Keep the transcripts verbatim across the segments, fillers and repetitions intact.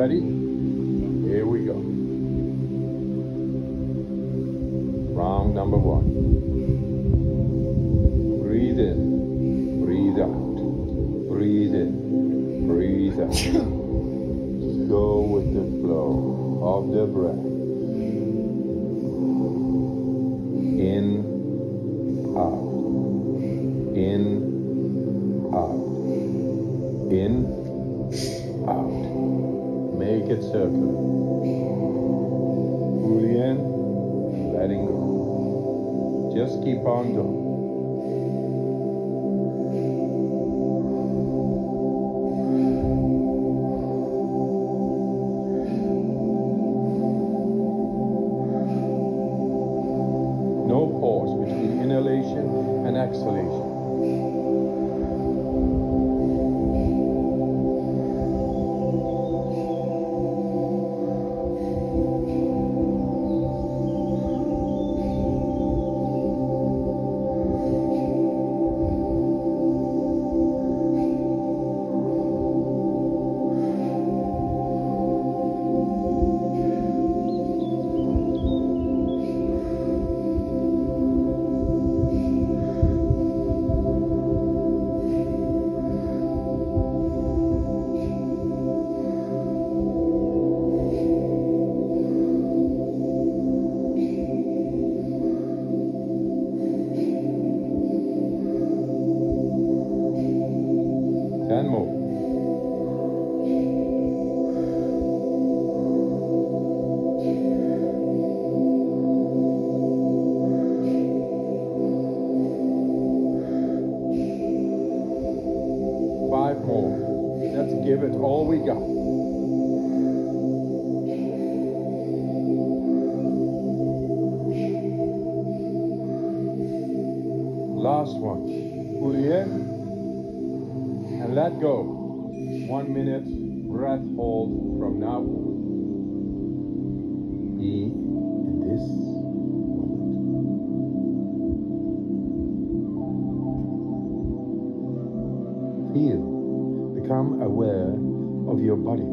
ready? Here we go. Round number one. Breathe in, breathe out. Breathe in, breathe out. Just go with the flow of the breath. In, out. In, out. In, out. Make it circular. Fully in, letting go. Just keep on going. No pause between inhalation and exhalation. Ten more. Five more. Let's give it all we got. Last one. Fully in. And let go. One minute breath hold from now on. Be in this moment. Feel, become aware of your body.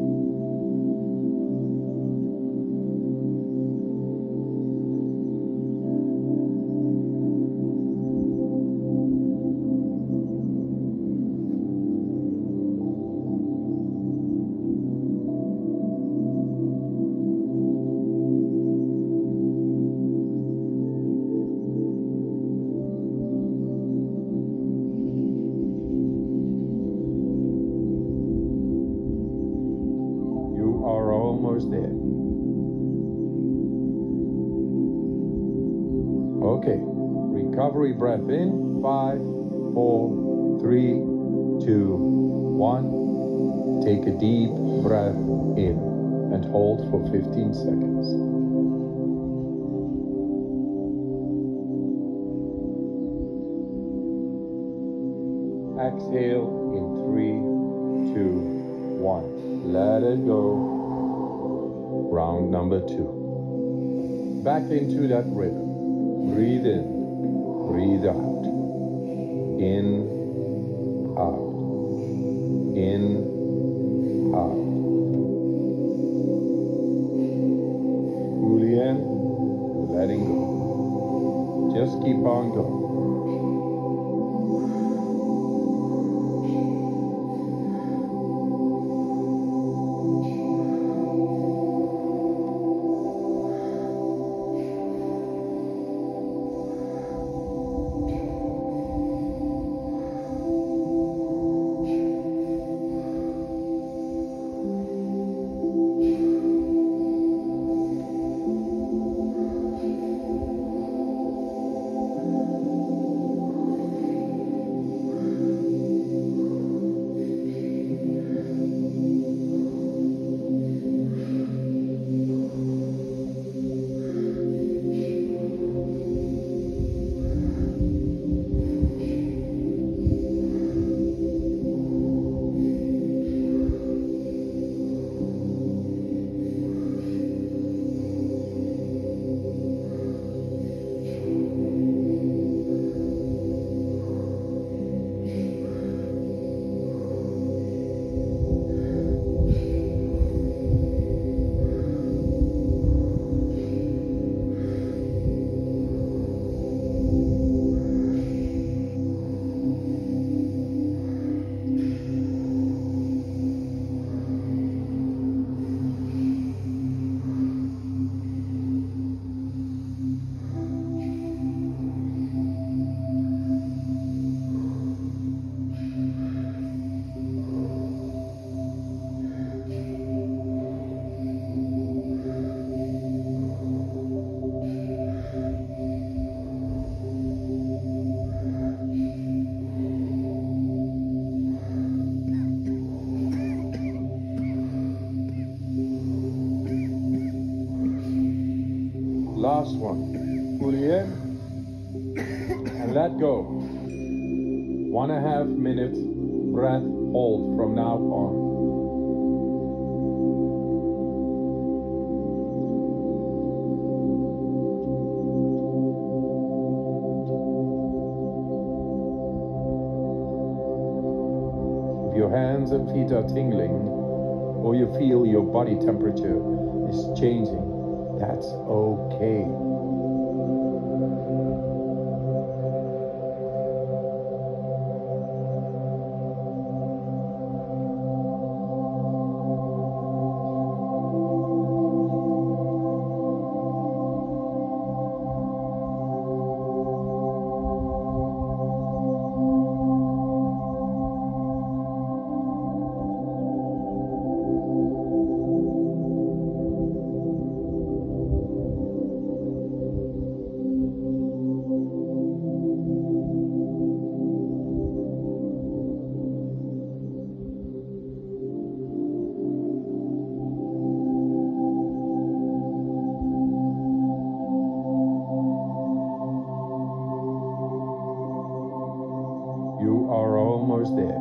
Almost there. Okay, recovery breath in, five, four, three, two, one. Take a deep breath in and hold for fifteen seconds. Exhale in three, two, one. Let it go. Round number two. Back into that rhythm. Breathe in, breathe out. In, out. In, out. Fully in, letting go. Just keep on going. Last one. Pull in and let go. One and a half minute breath hold from now on. If your hands and feet are tingling, or you feel your body temperature is changing, that's okay. You are almost there.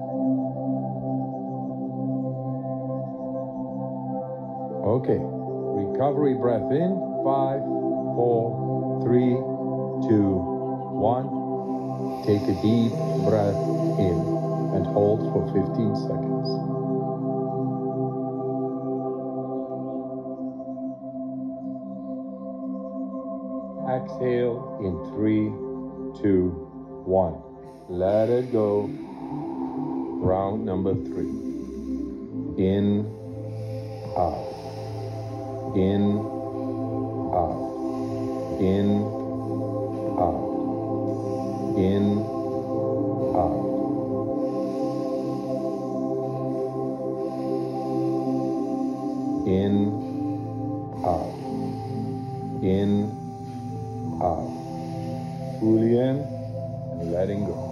Okay, recovery breath in, five, four, three, two, one. Take a deep breath in and hold for fifteen seconds. Exhale in three, two, one. Let it go. Round number three. In, out. In, out. In, out. In, out. In, out. In, out. Fully in and letting go.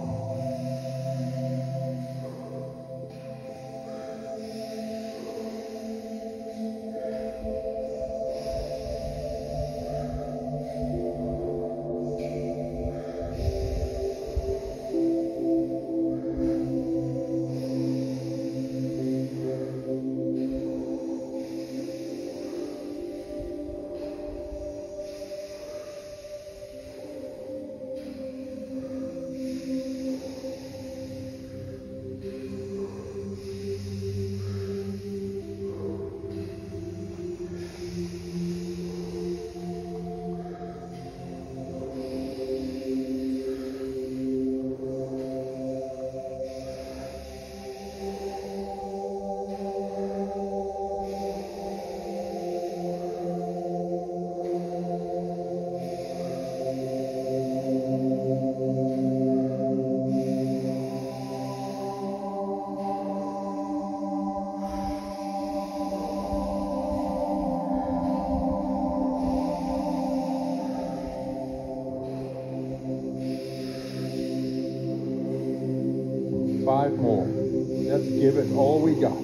Five more. Let's give it all we got.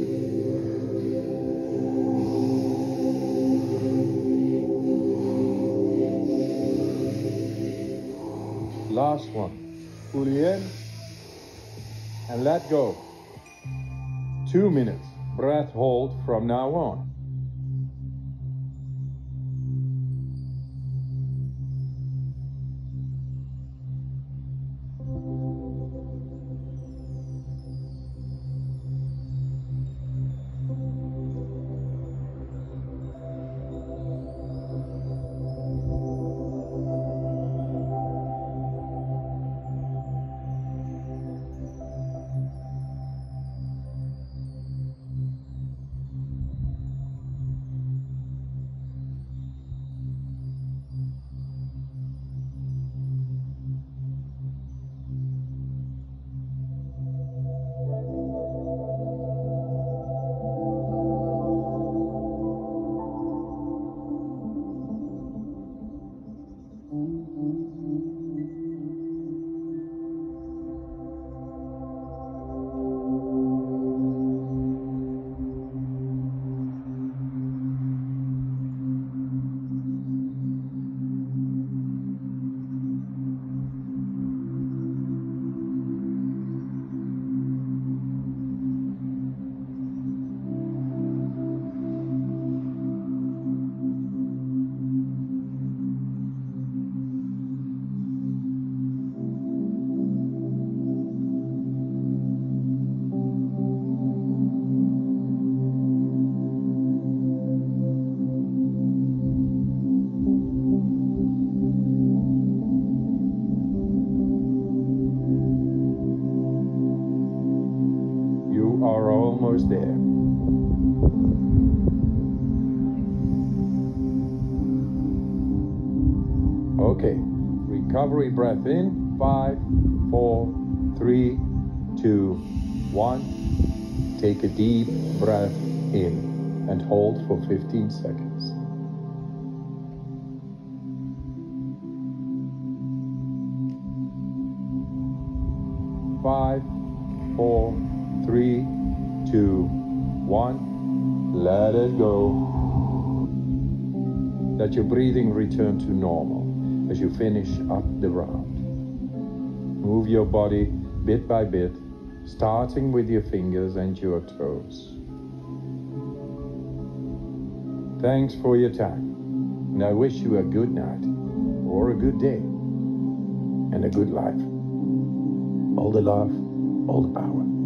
Last one. Fully in and let go. Two minutes. Breath hold from now on. almost there. Okay, recovery breath in, five, four, three, two, one. Take a deep breath in and hold for fifteen seconds. Five, four, three, two, one. Let it go. Let your breathing return to normal as you finish up the round. Move your body bit by bit, starting with your fingers and your toes. Thanks for your time, and I wish you a good night, or a good day, and a good life. All the love, all the power.